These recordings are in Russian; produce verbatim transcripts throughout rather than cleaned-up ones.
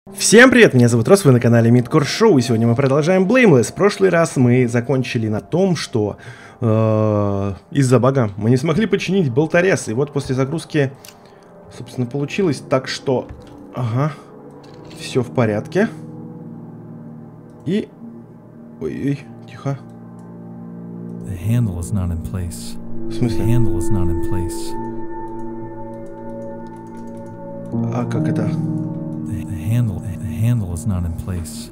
Всем привет, меня зовут Рос, вы на канале Midcore Show, и сегодня мы продолжаем Blameless. В прошлый раз мы закончили на том, что э, из-за бага мы не смогли починить болторез, и вот после загрузки, собственно, получилось так, что, ага, все в порядке. И, ой-ой, тихо. The handle is not in place. В смысле? The handle is not in place. А как это? The, the handle, the handle is not in place.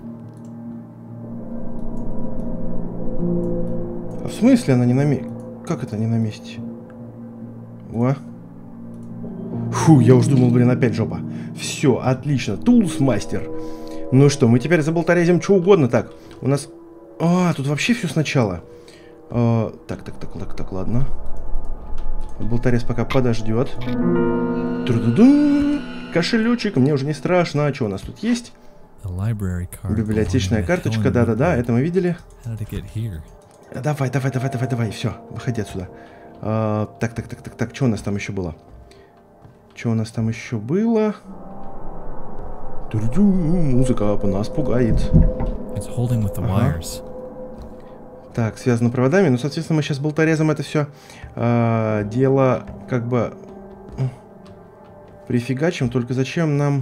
А в смысле она не на месте? Как это не на месте? О. Фу, я уж думал, блин, опять жопа. Все, отлично. Тулс мастер. Ну что, мы теперь заболторезим что угодно. Так, у нас... А, тут вообще все сначала. А, так, так, так, так, так, ладно. Болторез пока подождет. Тру-ду-ду. Кошелечек, мне уже не страшно. А что у нас тут есть? Библиотечная карточка, да-да-да, это мы видели. Давай, давай, давай, давай, давай, все, выходи отсюда. А, так, так, так, так, так, что у нас там еще было? Что у нас там еще было? Ту-ду-ду, музыка нас пугает. Ага. Так, связано проводами. Ну, соответственно, мы сейчас болторезом это все а, дело как бы прифигачим. Только зачем нам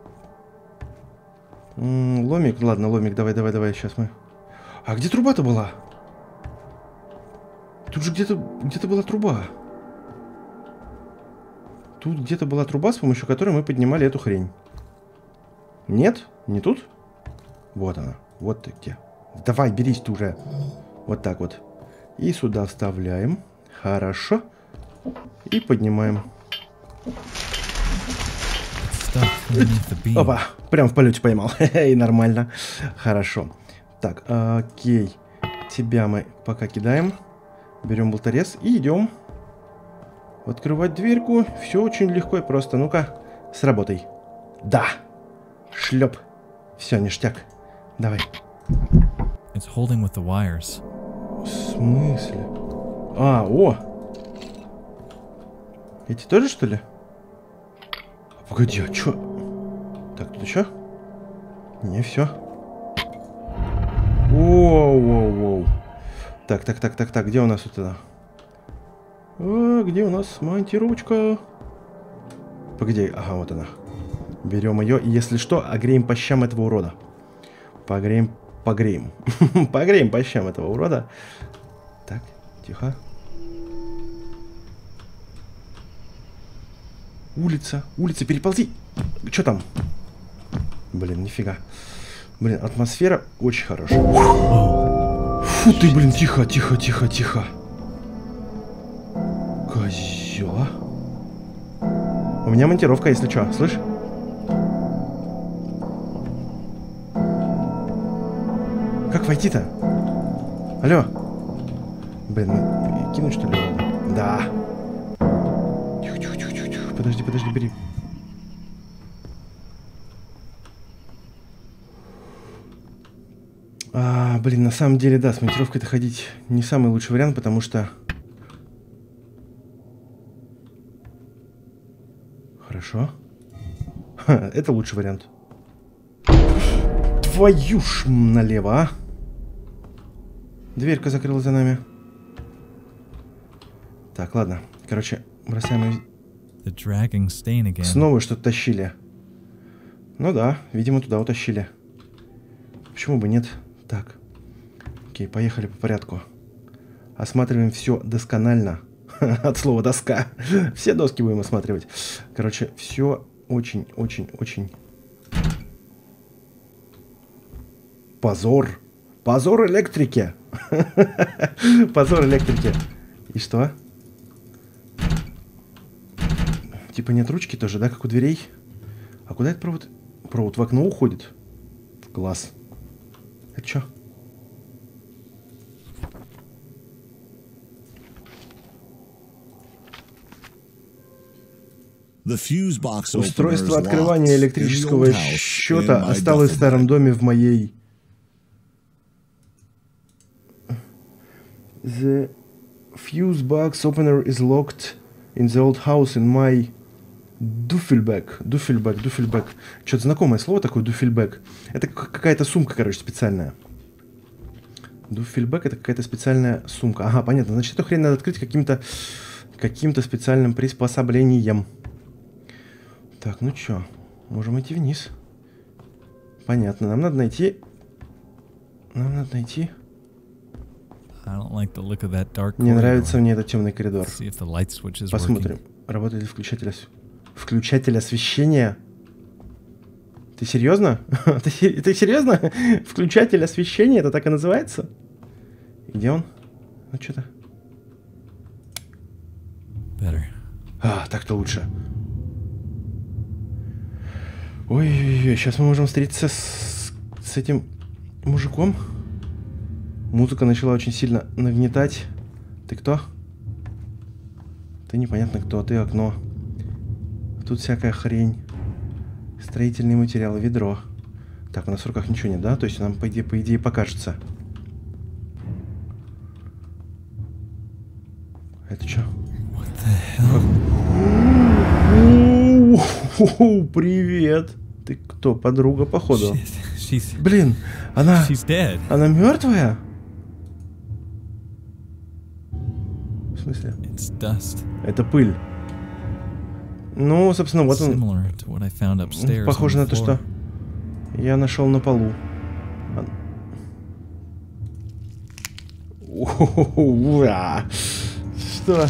М-м, ломик? Ладно, ломик, давай, давай, давай, сейчас мы... А где труба-то была? Тут же где-то где-то была труба. Тут где-то была труба, с помощью которой мы поднимали эту хрень. Нет? Не тут? Вот она. Вот ты где. Давай, берись ты уже. Вот так вот. И сюда вставляем. Хорошо. И поднимаем. Опа, прям в полете поймал. И нормально. Хорошо. Так, окей. Тебя мы пока кидаем. Берем болторез и идем открывать дверьку. Все очень легко и просто. Ну-ка, сработай. Да. Шлеп. Все, ништяк. Давай. It's holding with the wires. В смысле? А, о! Эти тоже, что ли? Погоди, а чё? Так, тут еще? Не, все. Воу-воу-воу. Так, так, так, так, так, где у нас вот это? А, где у нас монтировочка? Погоди, ага, вот она. Берем ее, и если что, огреем по щам этого урода. Погреем, погреем. Погреем по щам этого урода. Так, тихо. Улица, улица, переползи. Что там? Блин, нифига. Блин, атмосфера очень хорошая. Фу ты, блин, тихо, тихо, тихо, тихо. Козёла. У меня монтировка, если что, слышь? Как войти-то? Алло. Блин, кинуть что ли? Да. Тихо, тихо, тихо, тихо, тихо. Подожди, подожди, бери. А, блин, на самом деле, да, с монтировкой-то ходить не самый лучший вариант, потому что... Хорошо. Ха, это лучший вариант. Твою ж налево, а! Дверька закрылась за нами. Так, ладно. Короче, бросаем... Снова что-то тащили. Ну да, видимо, туда утащили. Почему бы нет? Так. Окей, поехали по порядку. Осматриваем все досконально. От слова доска. Все доски будем осматривать. Короче, все очень-очень-очень... Позор. Позор электрики. Позор электрики. И что? Типа нет ручки тоже, да, как у дверей? А куда этот провод? Провод в окно уходит. Класс. Это что? Устройство открывания электрического счета осталось в старом доме в моей... The fuse box opener is locked in the old house in my Дуфельбэк, дуфельбэк, дуфельбэк. Что-то знакомое слово такое, дуфельбэк. Это какая-то сумка, короче, специальная. Дуфельбэк — это какая-то специальная сумка. Ага, понятно. Значит, эту хрень надо открыть каким-то каким-то специальным приспособлением. Так, ну чё, можем идти вниз. Понятно, нам надо найти... Нам надо найти... Не нравится мне этот темный коридор. Посмотрим. Работает ли включатель, ос... включатель освещения? Ты серьезно? ты, ты серьезно? Включатель освещения, это так и называется? Где он? Ну что-то. А, так-то лучше. Ой-ой-ой, сейчас мы можем встретиться с, с этим мужиком. Музыка начала очень сильно нагнетать. Ты кто? Ты непонятно кто, ты окно. Тут всякая хрень. Строительные материалы, ведро. Так, у нас в руках ничего нет, да? То есть нам, по идее, по идее покажется. Это что? Привет. Ты кто? Подруга, походу. Блин, она... Она мертвая? В смысле? Это пыль. Ну, собственно, вот он. Похоже на то, что я нашел на полу. Что?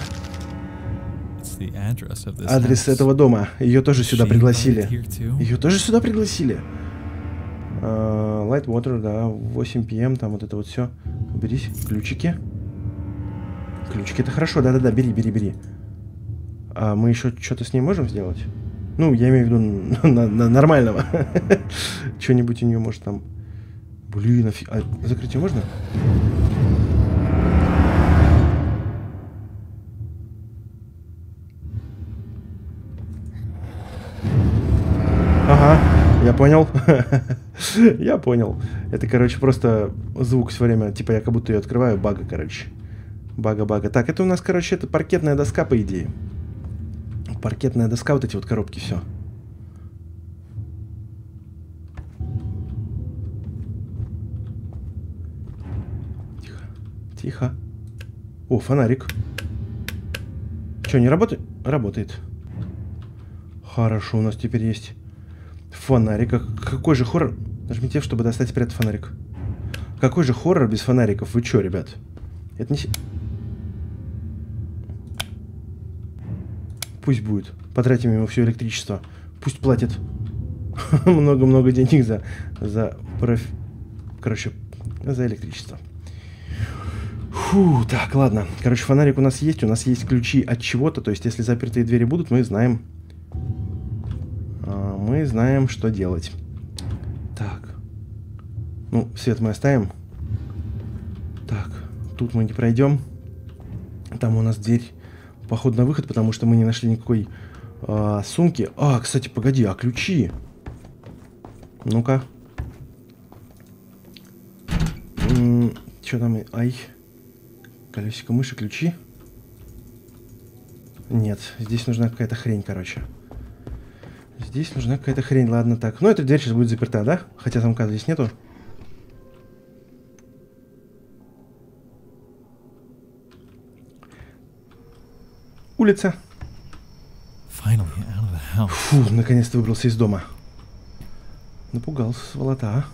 Адрес этого дома. Ее тоже сюда пригласили. Ее тоже сюда пригласили. Uh, Lightwater, да, восемь пи эм, там вот это вот все. Уберись. Ключики. Ключики, это хорошо, да-да-да, бери, бери, бери. А мы еще что-то с ней можем сделать? Ну, я имею в виду на, на нормального. Что-нибудь у нее может там... Блин, офи... а закрыть ее можно? Ага, я понял. Я понял. Это, короче, просто звук все время, типа я как будто ее открываю, бага, короче. Бага-бага. Так, это у нас, короче, это паркетная доска, по идее. Паркетная доска, вот эти вот коробки, все. Тихо. Тихо. О, фонарик. Че, не работает? Работает. Хорошо, у нас теперь есть фонарик. Какой же хоррор? Нажмите, чтобы достать и спрятать фонарик. Какой же хоррор без фонариков? Вы че, ребят? Это не... Пусть будет. Потратим ему все электричество. Пусть платит много-много денег за... за проф... Короче, за электричество. Фу, так, ладно. Короче, фонарик у нас есть. У нас есть ключи от чего-то. То есть, если запертые двери будут, мы знаем... Мы знаем, что делать. Так. Ну, свет мы оставим. Так, тут мы не пройдем. Там у нас дверь, походу, на выход, потому что мы не нашли никакой а, сумки. А, кстати, погоди, а ключи? Ну-ка. Что там? Ай. Колесико мыши, ключи. Нет, здесь нужна какая-то хрень, короче. Здесь нужна какая-то хрень. Ладно, так. Ну, эта дверь сейчас будет заперта, да? Хотя замка здесь нету. Улица. Фу, наконец-то выбрался из дома. Напугался, сволота, а.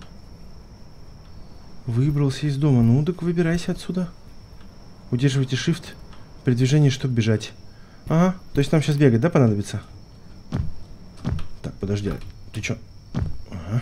Выбрался из дома. Ну, так выбирайся отсюда. Удерживайте shift при движении, чтобы бежать. Ага, то есть нам сейчас бегать, да, понадобится? Так, подожди, ты чё? Ага.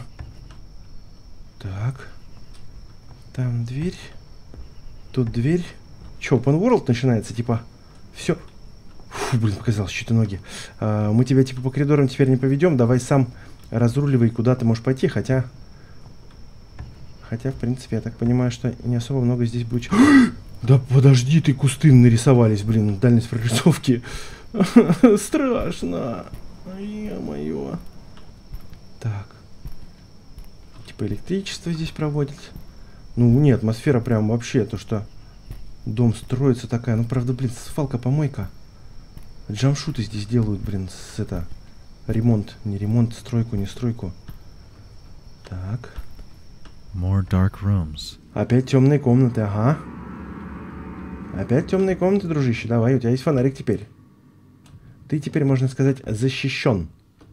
Так. Там дверь. Тут дверь. Чё, open world начинается, типа? Все. Фу, блин, показалось, что-то ноги. А, мы тебя, типа, по коридорам теперь не поведем. Давай сам разруливай, куда ты можешь пойти, хотя... Хотя, в принципе, я так понимаю, что не особо много здесь будет... Да подожди, ты, кусты нарисовались, блин, дальность прорисовки. Страшно. Е-мое. Так. Типа электричество здесь проводят. Ну, не, атмосфера прям вообще, то, что дом строится такая. Ну, правда, блин, свалка, помойка. Джамшуты здесь делают, блин, с это... Ремонт. Не ремонт, стройку, не стройку. Так. More dark rooms. Опять темные комнаты, ага. Опять темные комнаты, дружище. Давай, у тебя есть фонарик теперь. Ты теперь, можно сказать, защищен.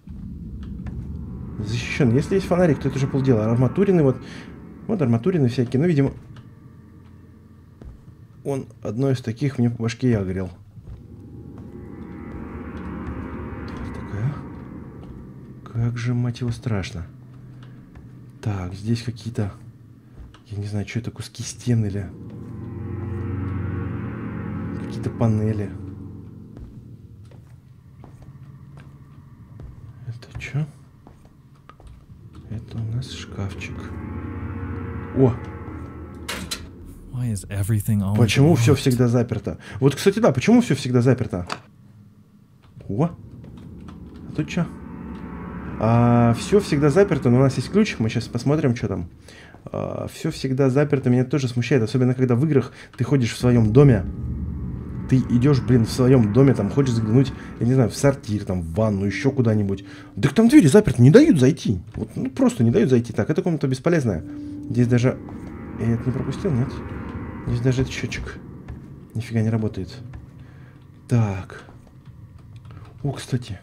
Защищен. Если есть фонарик, то это уже полдела. Арматурины, вот. Вот арматурины всякие. Ну, видимо... Он одной из таких мне по башке и огрел. Такая. Как же, мать его, страшно. Так, здесь какие-то... Я не знаю, что это, куски стен или... Какие-то панели. Это что? Это у нас шкафчик. О! Почему все всегда заперто? Вот, кстати, да, почему все всегда заперто? О! А тут что? А, все всегда заперто, но у нас есть ключ. Мы сейчас посмотрим, что там. А, все всегда заперто. Меня тоже смущает. Особенно, когда в играх ты ходишь в своем доме. Ты идешь, блин, в своем доме, там, хочешь заглянуть, я не знаю, в сортир, там, в ванну, еще куда-нибудь. Да там двери заперты, не дают зайти. Вот, ну, просто не дают зайти. Так, эта комната бесполезная. Здесь даже... Я это не пропустил, нет? Здесь даже этот счетчик нифига не работает. Так. О, кстати.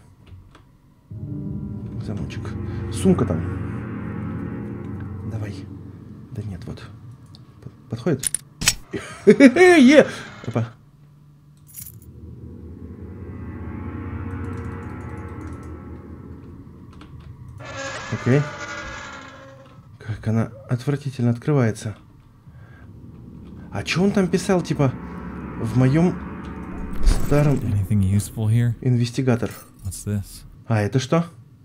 Замочек. Сумка там. Давай. Да нет, вот. Подходит? Е! Опа. Окей. Как она отвратительно открывается. А что он там писал, типа, в моем старом... Инвестигатор. А, это что?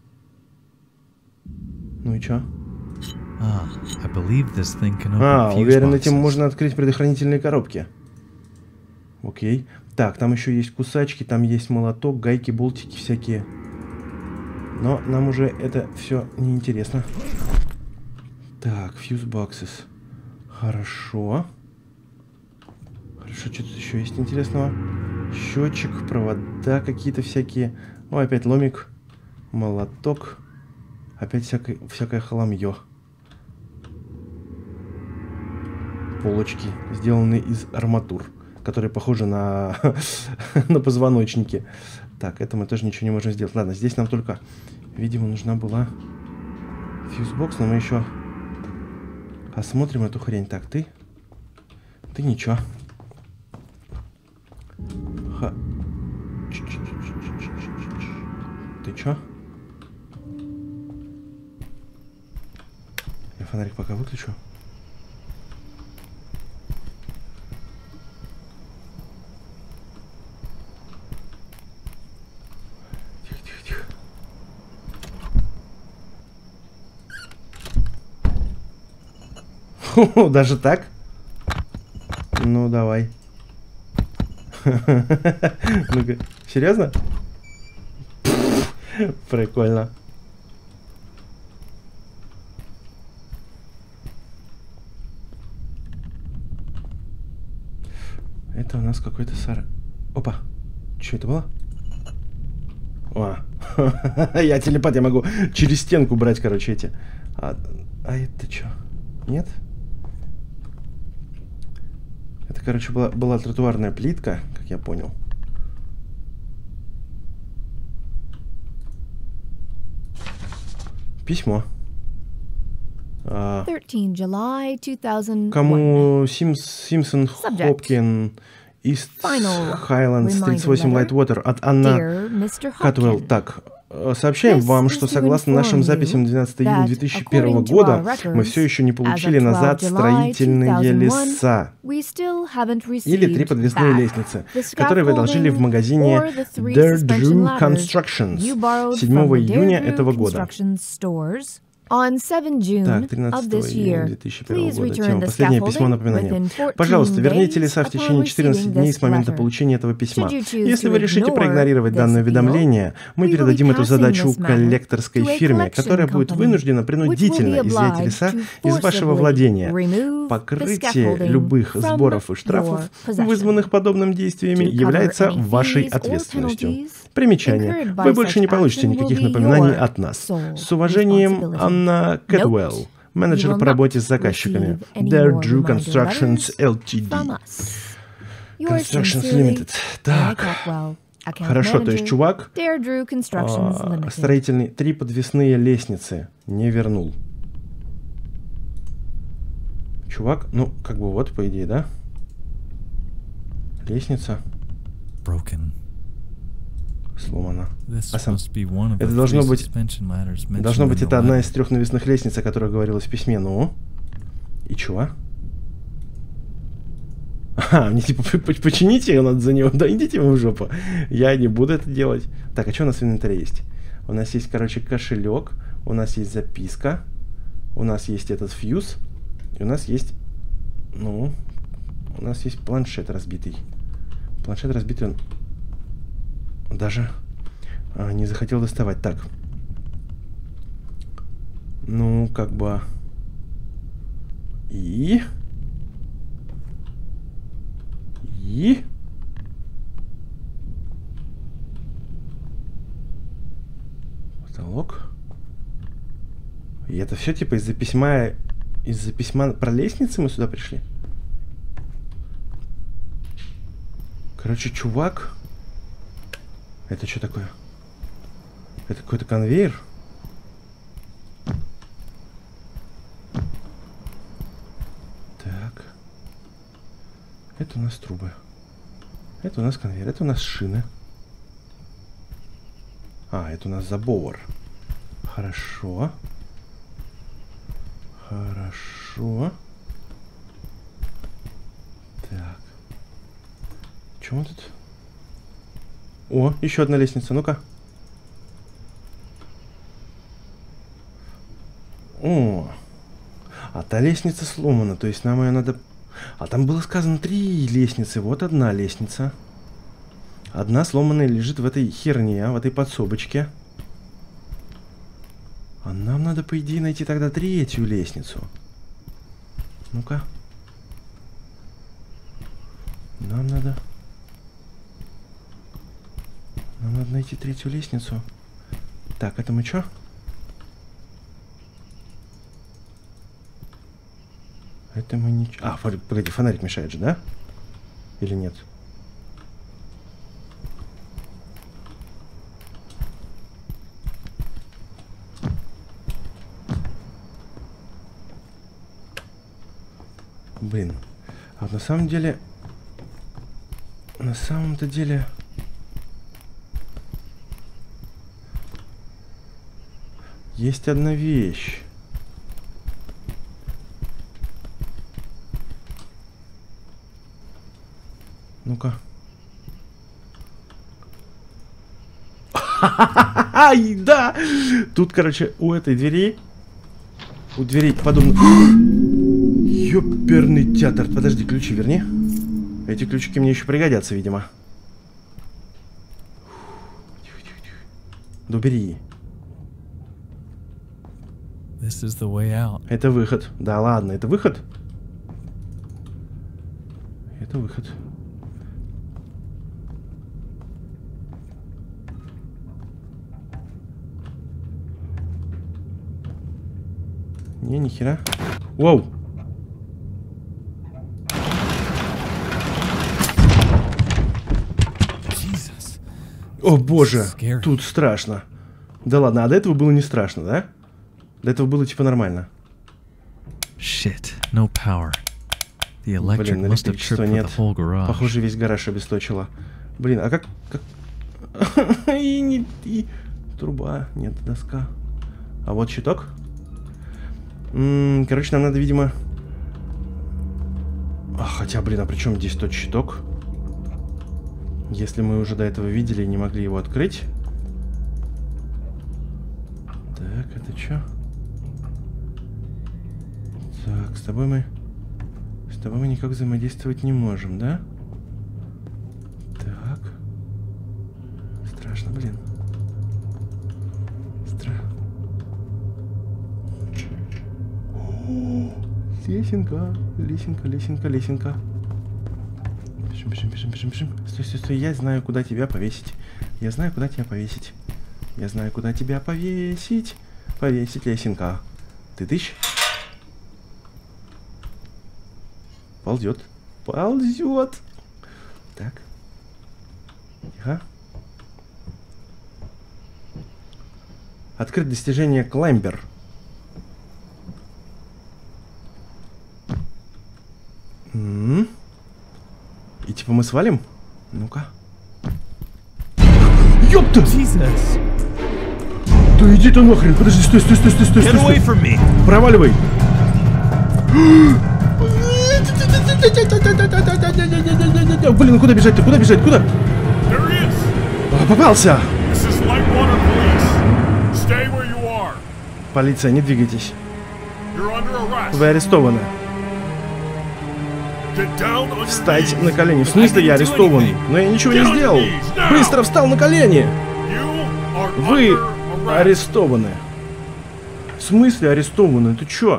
Ну и чё? Ah, I believe this thing can open а, fuse уверен, boxes. этим можно открыть предохранительные коробки. Окей. Так, там еще есть кусачки, там есть молоток, гайки, болтики всякие. Но нам уже это все неинтересно. Так, fuse boxes. Хорошо. Хорошо, что тут еще есть интересного? Счетчик, провода какие-то всякие. О, опять ломик. Молоток. Опять всякое, всякое хламье. Полочки, сделанные из арматур, которые похожи на, на позвоночники. Так, это мы тоже ничего не можем сделать. Ладно, здесь нам только, видимо, нужна была фьюзбокс, но мы еще осмотрим эту хрень. Так, ты? Ты ничего. Ха. Ты чё? Я фонарик пока выключу. Тихо, тихо, тихо. Даже так? Ну, давай. Ну-ка, серьезно? Прикольно. Это у нас какой-то сар... Опа. Что это было? О, я телепат, я могу через стенку брать, короче, эти. А, а это что? Нет? Это, короче, была, была тротуарная плитка, как я понял. Письмо. А, кому Симс, Симпсон Хопкин, Ист Хайлендс, тридцать восемь Лайтвотер, от Анна Катуэлл. Так, сообщаем вам, что согласно нашим записям двенадцатого июня две тысячи первого года мы все еще не получили назад строительные леса или три подвесные лестницы, которые вы одолжили в магазине Derdrew Constructions седьмого июня этого года. On seventh June Так, of тринадцатого this июня year, две тысячи первого please года. return Тема. the Последнее письмо scaffolding напоминания. within fourteen Пожалуйста, верните days леса в upon течение четырнадцати receiving дней this с момента letter. получения этого письма. Should you choose Если to вы решите ignore проигнорировать this данное appeal, уведомление, мы we will be передадим эту passing задачу this matter коллекторской to a фирме, collection которая будет company, вынуждена which will be принудительно изъять obliged леса to из вашего forcibly владения. remove the Покрытие scaffolding любых from сборов и штрафов, your possession. вызванных подобными действиями, To cover является any вашей fees or ответственностью. penalties Примечание. incurred by Вы больше не such получите action никаких will be напоминаний your от нас. sole С уважением, responsibility. Анна Кэтуэлл, менеджер You will по работе с not заказчиками. receive any Dare more Drew reminder Constructions letters Limited. from us. Yours Constructions sincerely, Limited. Так. Anna Cockwell, account Хорошо, то есть manager, чувак Dare Drew Constructions а, Limited. строительный три подвесные лестницы не вернул. Чувак, ну, как бы вот, по идее, да? Лестница Broken. сломана. This А сам... must be one of Это the должно three быть... suspension ladders mentioned Должно быть, in the это одна letter. из трех навесных лестниц, о которой говорилось в письме. Ну? И чего? А, мне типа почините ее надо за него. Да идите вы в жопу. Я не буду это делать. Так, а что у нас в инвентаре есть? У нас есть, короче, кошелек. У нас есть записка. У нас есть этот фьюз. И у нас есть... Ну... У нас есть планшет разбитый. Планшет разбитый, он... Даже а, не захотел доставать. Так. Ну, как бы... И... И... Потолок. И это все типа из-за письма... Из-за письма про лестницы мы сюда пришли? Короче, чувак... Это что такое? Это какой-то конвейер? Так. Это у нас трубы. Это у нас конвейер. Это у нас шины. А, это у нас забор. Хорошо. Хорошо. Так. Чего мы тут? О, еще одна лестница. Ну-ка. О. А та лестница сломана. То есть нам ее надо... А там было сказано три лестницы. Вот одна лестница. Одна сломанная лежит в этой херне, в этой подсобочке. А нам надо, по идее, найти тогда третью лестницу. Ну-ка. Нам надо... Нам надо найти третью лестницу. Так, это мы что? Это мы не... А, погоди, фонарик мешает же, да? Или нет? Блин. А вот на самом деле... На самом-то деле... Есть одна вещь. Ну-ка. Ай, да! Тут, короче, у этой двери... У дверей подобно... Ёперный театр. Подожди, ключи верни. Эти ключики мне еще пригодятся, видимо. Тихо, тихо, тихо. Да убери. This is the way out. Это выход. Да ладно, это выход? Это выход. Не, ни хера. Воу! Jesus. О боже, Scary. тут страшно. Да ладно, а до этого было не страшно, да? До этого было типа нормально. Shit. No power. The electric Блин, must have электричества tripped for нет. the whole garage. Похоже, весь гараж обесточило. Блин, а как... как... и не... И... Труба, нет, доска. А вот щиток. М-м, короче, нам надо, видимо... А, хотя, блин, а при чем здесь тот щиток? Если мы уже до этого видели и не могли его открыть. Так, это что? Так, с тобой мы... С тобой мы никак взаимодействовать не можем, да? Так. Страшно, блин. Стра... О, лесенка, лесенка, лесенка, лесенка. Бежим, бежим, бежим, бежим, бежим. Стой, стой, стой, я знаю, куда тебя повесить. Я знаю, куда тебя повесить. Я знаю, куда тебя повесить. Повесить, лесенка. Ты тыщ? Ползет. Ползет. Так. Тихо. Открыть достижение Climber. М-м-м. И типа мы свалим? Ну-ка. Ёпта! Jesus. Да иди ты нахрен! Подожди, стой, стой, стой, стой, стой, Get away from me. Проваливай! Блин, куда бежать-то? Куда бежать? Куда? А, попался! Полиция, не двигайтесь. Вы арестованы. Встать на колени. В смысле я арестован? Но я ничего не сделал. Быстро встал на колени. Вы арестованы. В смысле арестованы? Ты чё?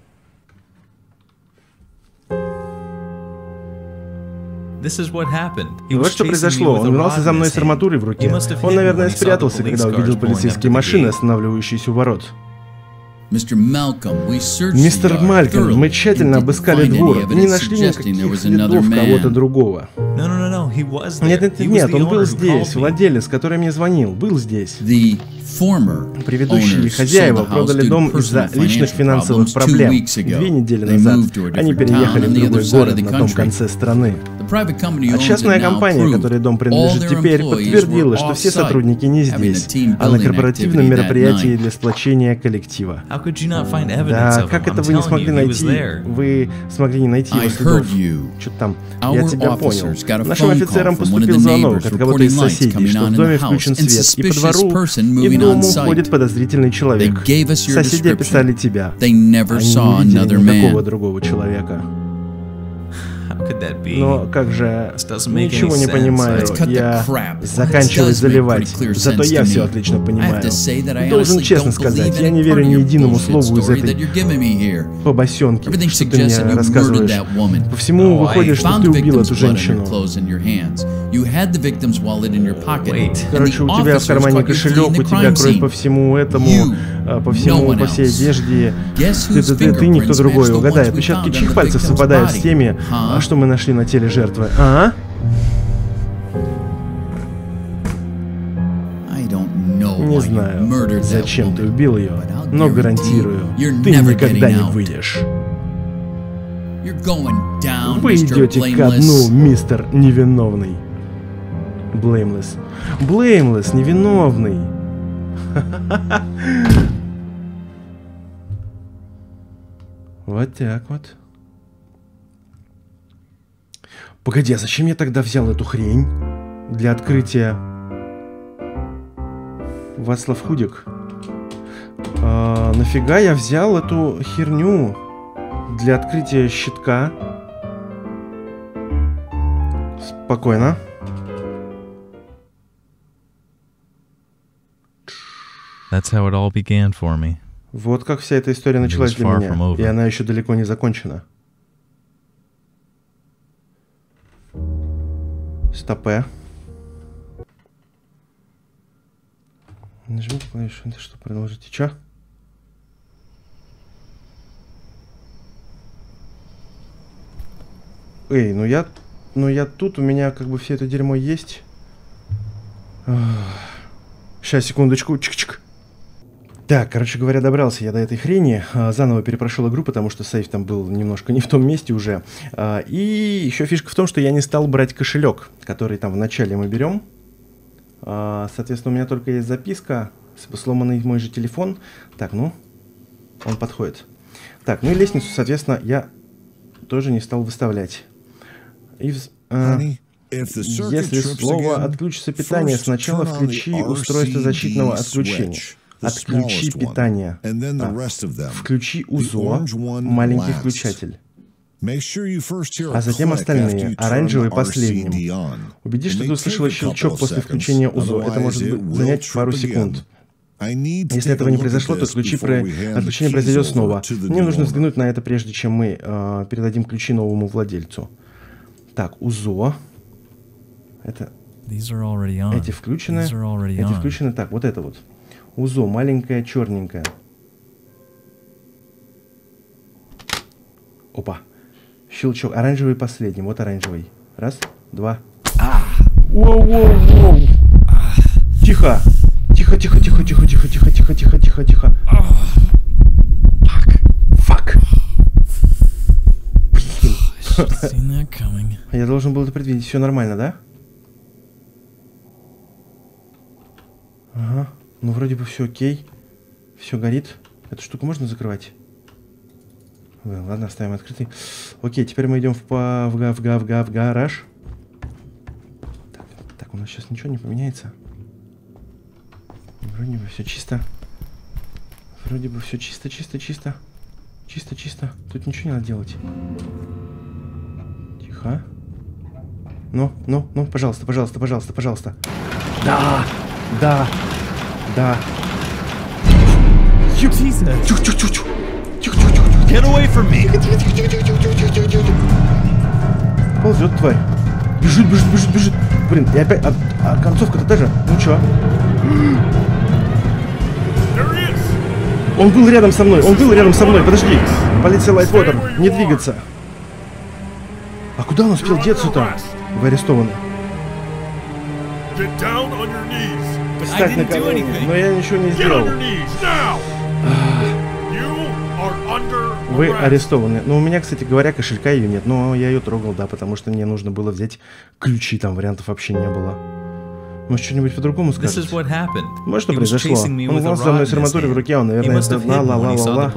Вот что произошло. Он гнался за мной с арматурой в руке. Он, наверное, спрятался, когда увидел полицейские машины, останавливающиеся у ворот. Мистер Малькольм, мы тщательно обыскали двор и не нашли никаких следов кого-то другого. Нет, нет, нет, он был здесь, владелец, который мне звонил, был здесь. Предыдущие хозяева продали дом из-за личных финансовых проблем. Две недели назад они переехали в другой город на том конце страны. А частная компания, которой дом принадлежит теперь, подтвердила, что все сотрудники не здесь, а на корпоративном мероприятии для сплочения коллектива. Да, как это вы не смогли найти? Вы смогли не найти его следов. Что-то там, я тебя понял. Нашим офицерам поступил звонок от кого-то из соседей, что в доме включен свет, и по двору, и в дому ходит подозрительный человек. Соседи описали тебя. Они не видели никакого другого человека. Но как же, ничего не понимаю, я заканчиваю заливать, зато я все отлично понимаю. Должен честно сказать, я не верю ни единому слову из этой побосенки, что ты мне рассказываешь. По всему выходит, что ты убил эту женщину. Короче, у тебя в кармане кошелек, у тебя кровь по всему этому, по всему, по всей одежде. Ты, ты, ты, ты никто другой, угадай, отпечатки чьих пальцев совпадают с теми, что мы нашли на теле жертвы, а? Не знаю, зачем ты убил ее, но гарантирую, ты никогда не выйдешь. Вы идете ко дну, мистер Невиновный. Blameless. Blameless, невиновный. Вот так вот. Погоди, а зачем я тогда взял эту хрень для открытия? Вацлав Худик. А, нафига я взял эту херню для открытия щитка? Спокойно. That's how it all began for me. Вот как вся эта история началась для меня, и она еще далеко не закончена. Стопе. Нажмите клавишу, это что, продолжите, чё? Эй, ну я, ну я тут, у меня как бы все это дерьмо есть. Сейчас, секундочку, чик-чик. Так, короче говоря, добрался я до этой хрени, заново перепрошел игру, потому что сейф там был немножко не в том месте уже. И еще фишка в том, что я не стал брать кошелек, который там в начале мы берем. Соответственно, у меня только есть записка, сломанный мой же телефон. Так, ну, он подходит. Так, ну и лестницу, соответственно, я тоже не стал выставлять. И, а, если снова отключится питание, сначала включи устройство защитного отключения. Отключи питание. А, включи УЗО, маленький включатель. А затем остальные, оранжевый последним. Убедись, что ты услышала щелчок после включения УЗО. Это может занять пару секунд. Если этого не произошло, то ключи про... отключение произойдет снова. Мне нужно взглянуть на это, прежде чем мы э, передадим ключи новому владельцу. Так, УЗО. Это... Эти включены. Эти включены. Так, вот это вот. УЗО, маленькая, черненькая. Опа. Щелчок. Оранжевый последний. Вот оранжевый. Раз, два. Воу-воу-воу. Тихо. Тихо, тихо, тихо, тихо, тихо, тихо, тихо, тихо, тихо, тихо. Фак. Фак. Я должен был это предвидеть. Все нормально, да? Ага. Ну, вроде бы все окей. Все горит. Эту штуку можно закрывать? Ладно, оставим открытый. Окей, теперь мы идем в, по... в, га... в, га... в, га... в гараж. Так, так, у нас сейчас ничего не поменяется. Вроде бы все чисто. Вроде бы все чисто, чисто, чисто. Чисто, чисто. Тут ничего не надо делать. Тихо. Ну, ну, ну, пожалуйста, пожалуйста, пожалуйста, пожалуйста. Да, да, да. Тихо, тихо, тихо, тихо, тихо. Тихо, тихо, тихо. Get away from me. Тихо, тихо, тихо, тихо, тихо, тихо, тихо, тихо, тихо. Ползет, тварь. Бежит, бежит, бежит, бежит. Блин, и опять... А, а концовка-то та же. Ну чё? Он был рядом со мной, он был рядом со мной. Подожди. Полиция Лайтвотер. Не двигаться. А куда он успел деться-то? Вы арестованы. Встать на колени. Но я ничего не сделал. Вы арестованы. Ну, у меня, кстати говоря, кошелька ее нет. Но я ее трогал, да, потому что мне нужно было взять ключи. Там вариантов вообще не было. Может, что-нибудь по-другому скажет? Может, что произошло? Он гнался за мной с арматурой в руке, он, наверное, это ла-ла-ла-ла-ла.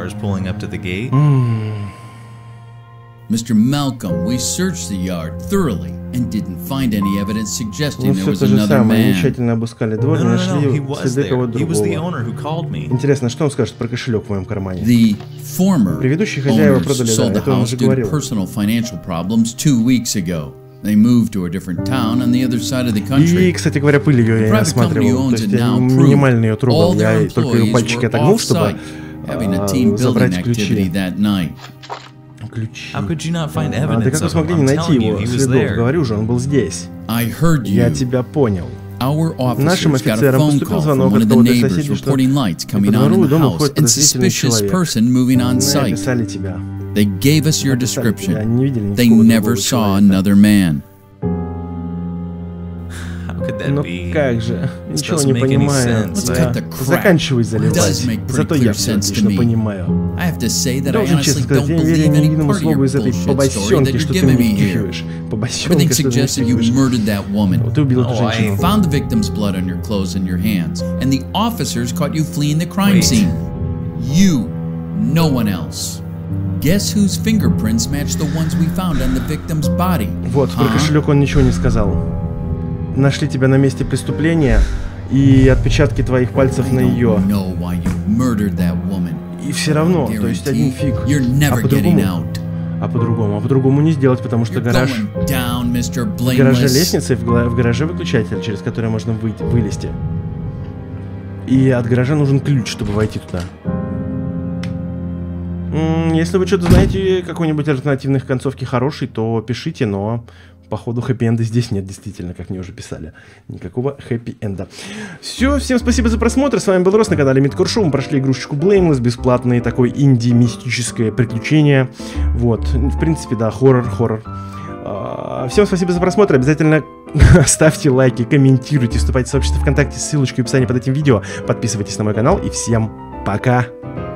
Mister Malcolm, we searched the yard thoroughly and didn't find any evidence suggesting there was another man. Мы тщательно обыскали двор, не нашли следы кого-то другого. Интересно, что он скажет про кошелек в моем кармане? The former Предыдущие хозяева продали, да, это он уже говорил. Personal financial problems two weeks ago. They moved to a different town on the other side of the country. И, кстати говоря, пыль ее я не осматривал. То есть я минимально ее трогал. Я только ее пальчики отогнул, чтобы забрать ключи. Ключи. А, да как вы смогли не найти его следов? Говорю же, он был здесь. Я тебя понял. Нашим офицерам поступил звонок от кого-то из соседей, что по двору и дому ходит подозрительный человек. Мы описали тебя. They gave us your description. They never saw another man. Ну как же, ничего не понимаю. Заканчивай заливать. Зато я все отлично понимаю. Должен честно сказать, я не верю ни единому слову из этой побосенки, что ты мне втюхиваешь. Побосенка, что ты мне втюхиваешь. Вот ты убил эту женщину. Found the victim's blood on your clothes and your hands, and the officers caught you fleeing the crime scene. You, no one else. Guess whose fingerprints match the ones we found on the victim's body? Вот, про кошелек он ничего не сказал. Нашли тебя на месте преступления и отпечатки твоих пальцев на ее. И все равно, то есть один фиг. А по-другому, а по-другому, а по-другому не сделать, потому что гараж... В гараже лестница, и в, в гараже выключатель, через который можно выйти, вылезти. И от гаража нужен ключ, чтобы войти туда. Если вы что-то знаете, какой-нибудь альтернативной концовки хороший, то пишите, но походу хэппи-энда здесь нет, действительно, как мне уже писали. Никакого хэппи-энда. Все, всем спасибо за просмотр, с вами был Рос на канале Мидкор Шоу. Мы прошли игрушечку Blameless, бесплатное такое инди-мистическое приключение. Вот, в принципе, да, хоррор, хоррор. Всем спасибо за просмотр, обязательно ставьте лайки, комментируйте, вступайте в сообщество ВКонтакте, ссылочка в описании под этим видео, подписывайтесь на мой канал и всем пока!